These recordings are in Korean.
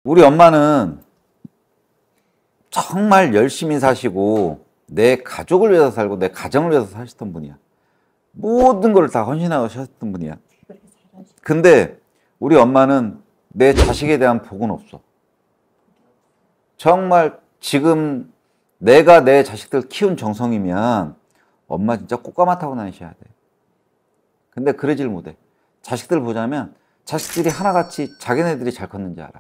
우리 엄마는 정말 열심히 사시고 내 가족을 위해서 살고 내 가정을 위해서 사셨던 분이야. 모든 걸 다 헌신하고 사셨던 분이야. 근데 우리 엄마는 내 자식에 대한 복은 없어. 정말 지금 내가 내 자식들 키운 정성이면 엄마 진짜 꽃가마 타고 다니셔야 돼. 근데 그러질 못해. 자식들 보자면 자식들이 하나같이 자기네들이 잘 컸는지 알아.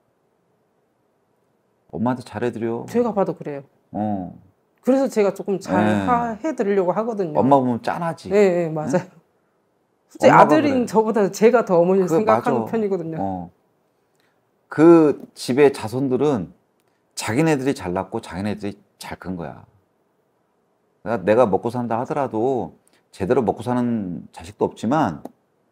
엄마한테 잘해드려. 제가 봐도 그래요. 그래서 제가 조금 잘 해드리려고 하거든요. 엄마 보면 짠하지. 네, 맞아요. 네? 솔직히 아들인 그래. 저보다 제가 더 어머니를 생각하는 맞아. 편이거든요. 그 집의 자손들은 자기네들이 잘났고 자기네들이 잘 큰 거야. 내가 먹고 산다 하더라도 제대로 먹고 사는 자식도 없지만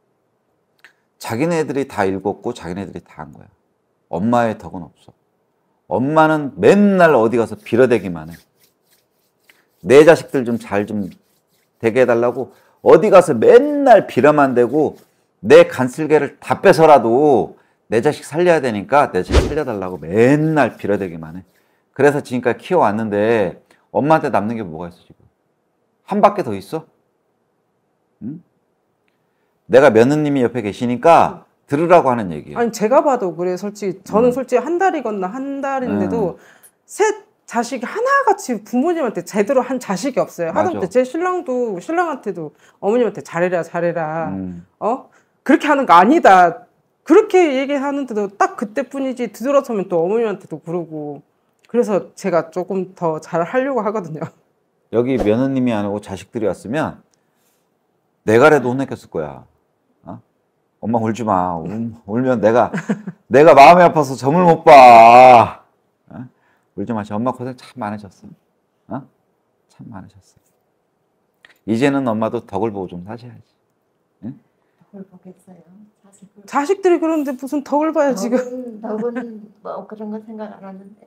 자기네들이 다 읽었고 자기네들이 다 한 거야. 엄마의 덕은 없어. 엄마는 맨날 어디 가서 빌어대기만 해. 내 자식들 좀 잘 좀 되게 해달라고 어디 가서 맨날 빌어만 대고 내 간슬개를 다 뺏어라도 내 자식 살려야 되니까 내 자식 살려달라고 맨날 빌어대기만 해. 그래서 지금까지 키워왔는데 엄마한테 남는 게 뭐가 있어 지금? 한 바퀴 더 있어? 응? 내가 며느님이 옆에 계시니까 들으라고 하는 얘기예요. 아니 제가 봐도 그래. 솔직히 저는 솔직히 한 달이거나 한 달인데도 셋 자식이 하나같이 부모님한테 제대로 한 자식이 없어요. 하다못해 제 신랑도 신랑한테도 어머님한테 잘해라 잘해라 그렇게 하는 거 아니다 그렇게 얘기하는데도 딱 그때뿐이지 뒤돌아서면 또 어머님한테도 그러고 그래서 제가 조금 더 잘하려고 하거든요. 여기 며느님이 안 오고 자식들이 왔으면 내가라도 혼냈겠을 거야. 엄마 울지 마. 울면 내가 마음이 아파서 점을 못 봐. 울지 마시. 엄마 고생 참 많으셨어. 참 많으셨어. 이제는 엄마도 덕을 보고 좀 사셔야지. 응? 덕을 보겠어요. 자식들이 그러는데 무슨 덕을 봐요 지금. 덕은 뭐 그런 거 생각 안 하는데.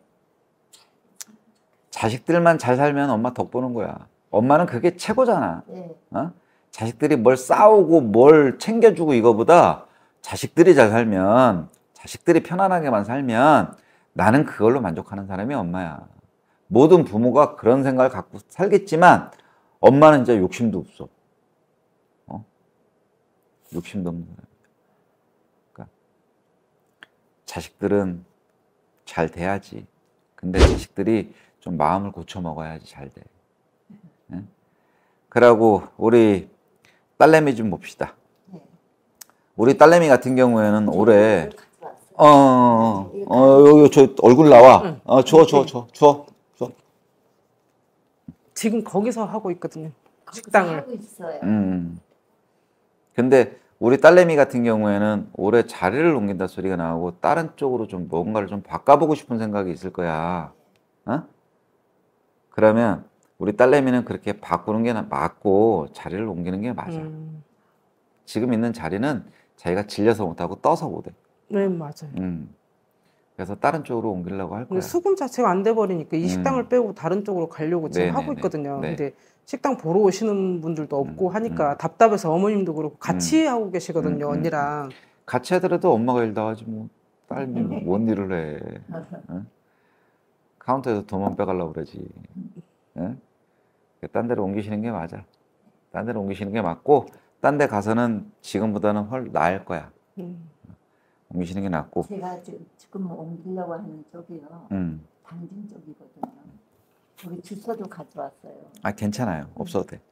자식들만 잘 살면 엄마 덕 보는 거야. 엄마는 그게 최고잖아. 네. 자식들이 뭘 싸우고 뭘 챙겨주고 이거보다 자식들이 잘 살면 자식들이 편안하게만 살면 나는 그걸로 만족하는 사람이 엄마야. 모든 부모가 그런 생각을 갖고 살겠지만 엄마는 진짜 욕심도 없어. 욕심도 없는 사람이야. 그러니까 자식들은 잘 돼야지. 근데 자식들이 좀 마음을 고쳐 먹어야지 잘 돼. 그러고 우리 딸내미 좀 봅시다. 우리 딸내미 같은 경우에는 올해 여기 저 얼굴 나와. 줘. 지금 거기서 하고 있거든요. 식당을. 하고 있어요. 근데 우리 딸내미 같은 경우에는 올해 자리를 옮긴다 소리가 나오고 다른 쪽으로 좀 뭔가를 좀 바꿔보고 싶은 생각이 있을 거야. 그러면 우리 딸내미는 그렇게 바꾸는 게 맞고 자리를 옮기는 게 맞아. 지금 있는 자리는 자기가 질려서 못하고 떠서 못해. 네, 맞아요. 그래서 다른 쪽으로 옮기려고 할 거야. 수금 자체가 안 돼 버리니까 이 식당을 빼고 다른 쪽으로 가려고 지금 하고 있거든요. 네. 근데 식당 보러 오시는 분들도 없고 하니까 답답해서 어머님도 그렇고 같이 하고 계시거든요, 언니랑. 같이 하더라도 엄마가 일 다 하지 뭐 딸이 뭔 일을 해. 카운터에서 돈만 빼가려고 그러지. 딴 데로 옮기시는 게 맞아. 딴 데로 옮기시는 게 맞고 딴 데 가서는 지금보다는 훨 나을 거야. 옮기시는 게 낫고. 제가 지금 옮기려고 하는 쪽이요. 당진 쪽이거든요. 우리 주소도 가져왔어요. 괜찮아요. 없어도 돼.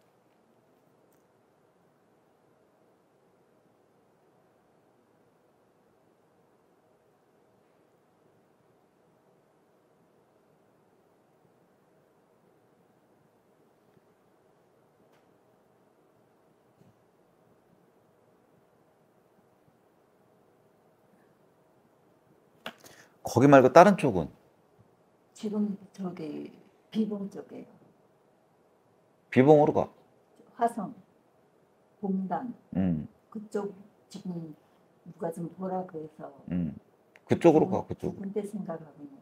거기 말고 다른 쪽은? 지금 저기 비봉 쪽이에요. 비봉으로 가. 화성, 봉단 그쪽 지금 누가 좀 보라고 해서 그쪽으로 가. 그쪽. 근데 생각하고 있는데.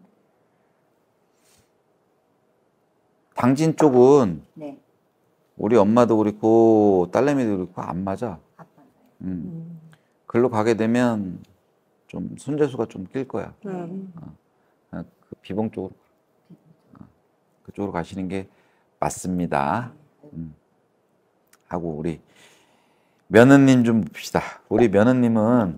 당진 쪽은 네. 우리 엄마도 그렇고 딸내미도 그렇고 안 맞아. 안 맞아요. 글로 가게 되면 좀 손재수가 좀 낄 거야. 그냥 그 비봉 쪽으로 그쪽으로 가시는 게 맞습니다. 하고 우리 며느님 좀 봅시다. 우리 며느님은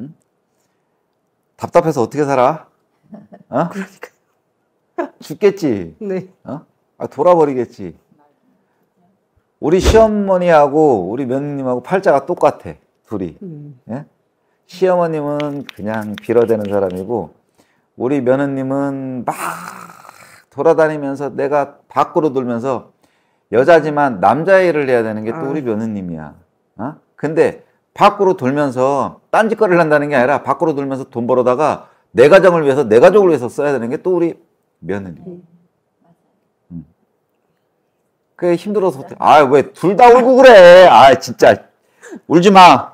답답해서 어떻게 살아? 어? 그러니까. 죽겠지. 네. 어? 아, 돌아버리겠지. 우리 시어머니하고 우리 며느님하고 팔자가 똑같아. 둘이. 예? 시어머님은 그냥 빌어대는 사람이고 우리 며느님은 막 돌아다니면서 내가 밖으로 돌면서 여자지만 남자의 일을 해야 되는 게 또 우리 며느님이야. 어? 근데 밖으로 돌면서 딴짓거리를 한다는 게 아니라 밖으로 돌면서 돈 벌어다가 내 가정을 위해서 내 가족을 위해서 써야 되는 게 또 우리 며느님. 그게 힘들어서 아, 왜 둘 다 울고 그래? 아, 진짜 울지 마.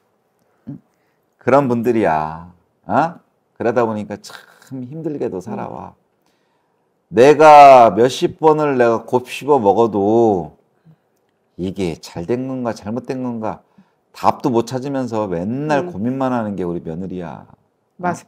그런 분들이야. 어? 그러다 보니까 참 힘들게도 살아와. 내가 몇십 번을 내가 곱씹어 먹어도 이게 잘된 건가 잘못된 건가 답도 못 찾으면서 맨날 고민만 하는 게 우리 며느리야. 맞아요.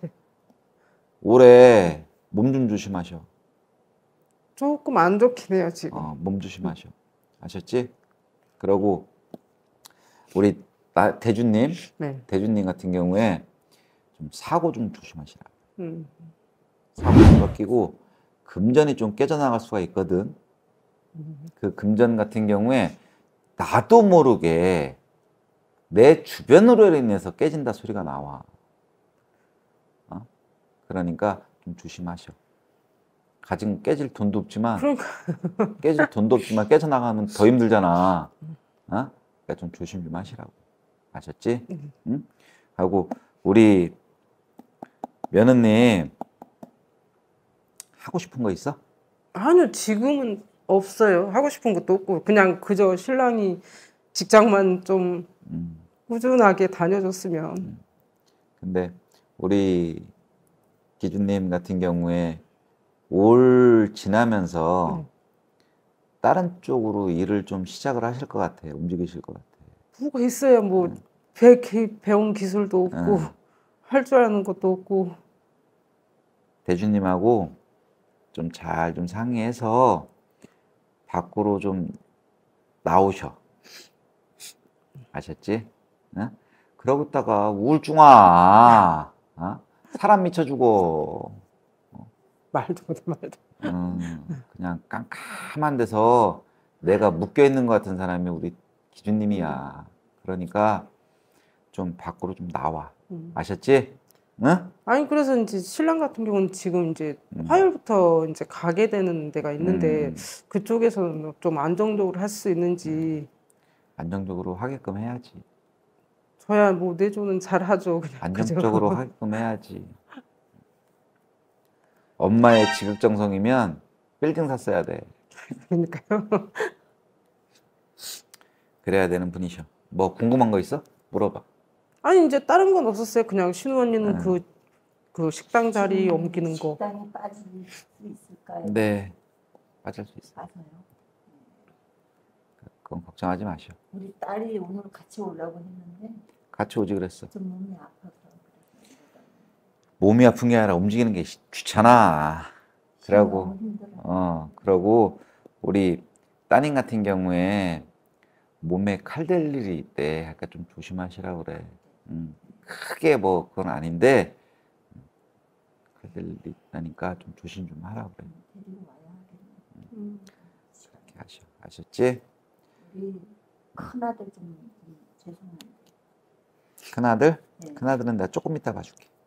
올해 몸 좀 조심하셔. 조금 안 좋긴 해요, 지금. 몸 조심하셔. 아셨지? 그러고 우리 대주님, 네. 대주님 같은 경우에 좀 사고 좀 조심하시라. 사고 좀 끼고 금전이 좀 깨져나갈 수가 있거든. 그 금전 같은 경우에 나도 모르게 내 주변으로 인해서 깨진다 소리가 나와. 그러니까 좀 조심하셔. 가진 깨질 돈도 없지만 그러니까. 깨질 돈도 없지만 깨져나가면 더 힘들잖아. 그러니까 좀 조심 좀 하시라고. 아셨지? 응? 하고 우리 며느님 하고 싶은 거 있어? 아니요, 지금은 없어요. 하고 싶은 것도 없고 그냥 그저 신랑이 직장만 좀 꾸준하게 다녀줬으면. 근데 우리 기준님 같은 경우에 올 지나면서 다른 쪽으로 일을 좀 시작을 하실 것 같아요. 움직이실 것 같아요. 뭐가 있어요. 뭐 배운 기술도 없고 할 줄 아는 것도 없고. 대주님하고 좀 잘 좀 상의해서 밖으로 좀 나오셔. 아셨지? 어? 그러고 있다가 우울증 와. 사람 미쳐 죽어. 말도 못해, 말도. 그냥 깜깜한 데서 내가 묶여 있는 것 같은 사람이 우리 기준님이야. 그러니까 좀 밖으로 좀 나와. 아셨지? 응? 아니 그래서 이제 신랑 같은 경우는 지금 이제 화요일부터 이제 가게 되는 데가 있는데 그쪽에서는 좀 안정적으로 할 수 있는지. 안정적으로 하게끔 해야지. 저야 뭐 내조는 잘하죠. 그냥 안정적으로 하게끔 해야지. 엄마의 지극정성이면 빌딩 샀어야 돼. 그러니까요. 그래야 되는 분이셔. 뭐 궁금한 거 있어? 물어봐. 아니 이제 다른 건 없었어요. 그냥 신우 언니는 그 식당 자리 옮기는 거. 식당에 빠질 수 있을까요? 네, 빠질 수 있어. 맞아요. 그건 걱정하지 마시오. 우리 딸이 오늘 같이 오려고 했는데 같이 오지 그랬어. 좀 몸이 아파서 몸이 아픈 게 아니라 움직이는 게 귀찮아. 그러고 너무 힘들어요. 그러고 우리 따님 같은 경우에 몸에 칼 댈 일이 있대. 아까 좀 조심하시라고 그래. 크게 뭐 그건 아닌데 칼 댈 일이 있다니까 좀 조심 좀 하라고 그래. 데리고 와야 하겠네. 그렇게 하셔. 아셨지? 우리 큰아들 좀 죄송한데. 큰아들? 네. 큰아들은 내가 조금 이따 봐줄게.